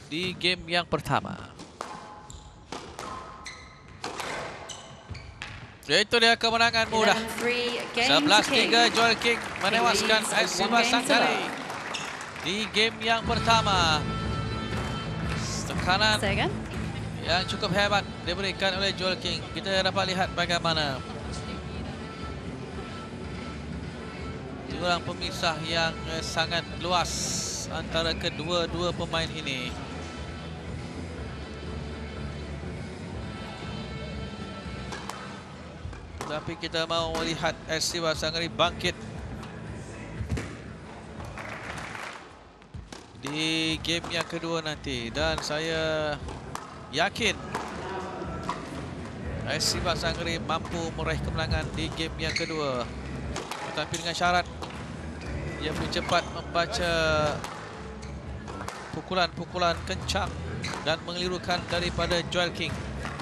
di game yang pertama. Itu dia kemenangan mudah. 11-3 Joel King menewaskan Siva Sanggari di game yang pertama. Tekanan yang cukup hebat diberikan oleh Joel King. Kita dapat lihat bagaimana jurang pemisah yang sangat luas antara kedua-dua pemain ini. Tapi kita mahu melihat Siva Sanggari bangkit di game yang kedua nanti, dan saya yakin Siva Sanggari mampu meraih kemenangan di game yang kedua, tetapi dengan syarat dia cepat membaca pukulan-pukulan kencang dan mengelirukan daripada Joel King.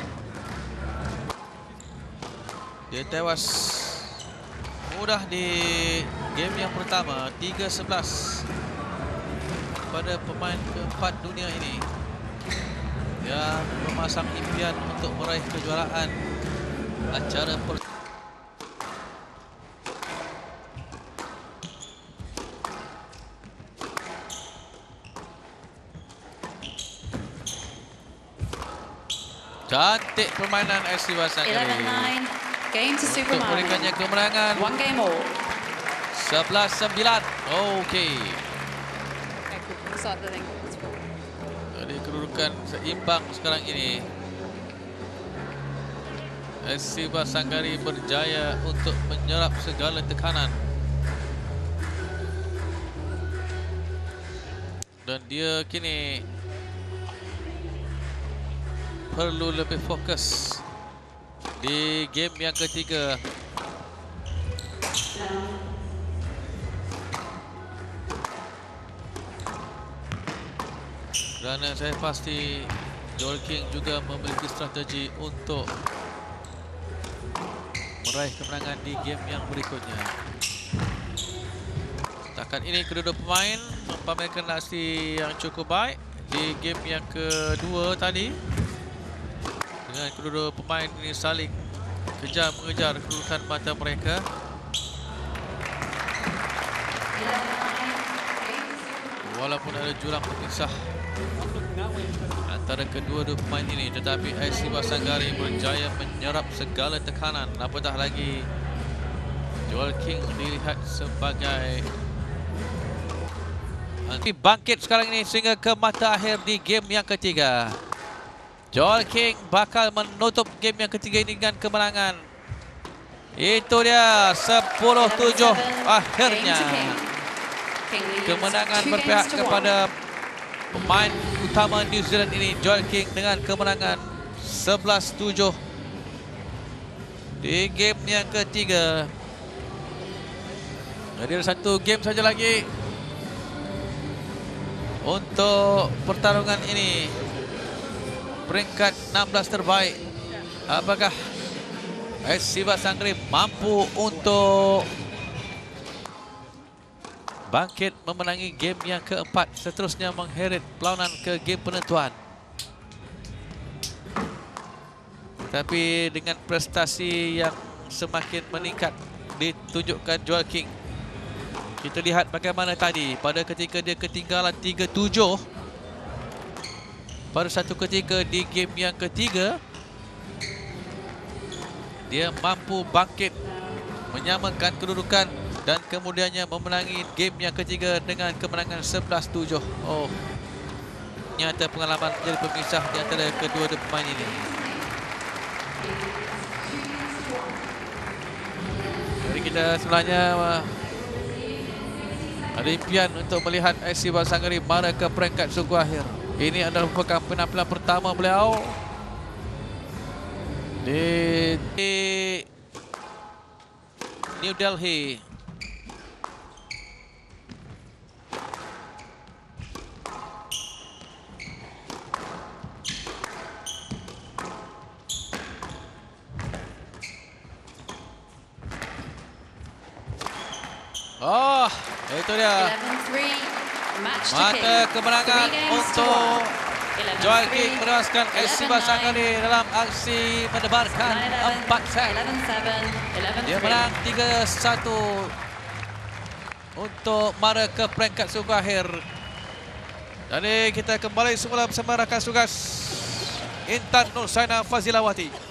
Dia tewas mudah di game yang pertama, 3-11 pada pemain keempat dunia ini yang memasang impian untuk meraih kejuaraan acara cantik permainan Siva Sanggari untuk memberikannya kemenangan. 11-9. Okey. Jadi kedudukan seimbang sekarang ini. Siva Sanggari berjaya untuk menyerap segala tekanan. Dan dia kini perlu lebih fokus di game yang ketiga. Kerana saya pasti Joel King juga memiliki strategi untuk meraih kemenangan di game yang berikutnya. Setakat ini kedua-dua pemain mempamerkan aksi yang cukup baik di game yang kedua tadi, dengan kedua-dua pemain ini saling mengejar kedudukan mata mereka. Walaupun ada jurang pemisah antara kedua-dua pemain ini, tetapi Siva Sanggari berjaya menyerap segala tekanan. Apatah lagi Joel King dilihat sebagai bangkit sekarang ini sehingga ke mata akhir di game yang ketiga. Joel King bakal menutup game yang ketiga ini dengan kemenangan. Itu dia, 10-7 akhirnya. Kemenangan berpihak kepada pemain utama New Zealand ini, Joel King, dengan kemenangan 11-7 di game yang ketiga. Jadi ada satu game saja lagi untuk pertarungan ini. Peringkat 16 terbaik. Apakah Siva Sanggari mampu untuk bangkit memenangi game yang keempat, seterusnya mengheret perlawanan ke game penentuan? Tapi dengan prestasi yang semakin meningkat ditunjukkan Joel King, kita lihat bagaimana tadi pada ketika dia ketinggalan 3-7, pada satu ketika di game yang ketiga dia mampu bangkit menyamakan kedudukan dan kemudiannya memenangi game yang ketiga dengan kemenangan 11-7. Oh, nyata pengalaman menjadi pemisah di antara kedua-dua pemain ini. Jadi kita sebenarnya ada impian untuk melihat Siva Sanggari mara ke peringkat suku akhir. Ini adalah merupakan penampilan pertama beliau di New Delhi. Itu dia. Mata kemenangan untuk Joy King menewaskan Esiba Sanggali dalam aksi menebarkan 4 set. Dia menang 3-1 untuk mara ke peringkat suku akhir. Jadi kita kembali semula bersama rakan tugas Intan Nur Saina Fazilawati.